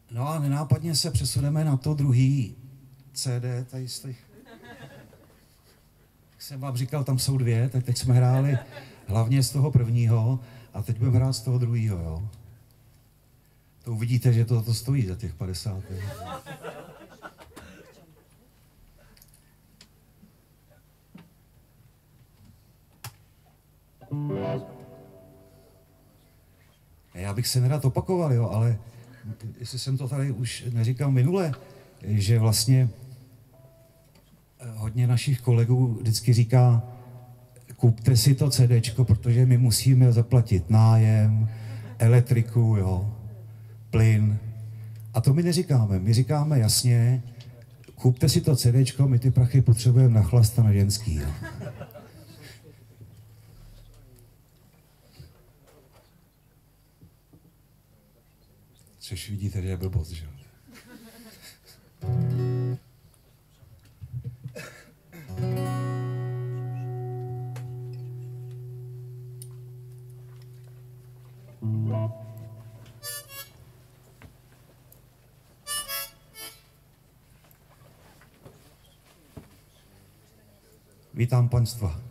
No a nenápadně se přesuneme na to druhý CD, tady z těch... Jak jsem vám říkal, tam jsou dvě, tak teď jsme hráli hlavně z toho prvního a teď budeme hrát z toho druhého, jo. To uvidíte, že to stojí za těch 50. Já bych se nerad opakoval, jo, ale jestli jsem to tady už neříkal minule, že vlastně hodně našich kolegů vždycky říká, kupte si to CDčko, protože my musíme zaplatit nájem, elektriku, jo, plyn. A to my neříkáme. My říkáme jasně, kupte si to CDčko, my ty prachy potřebujeme na chlast a na ženský. Jo. Což vidíte, že je blbost, že jo. Vítám państwa.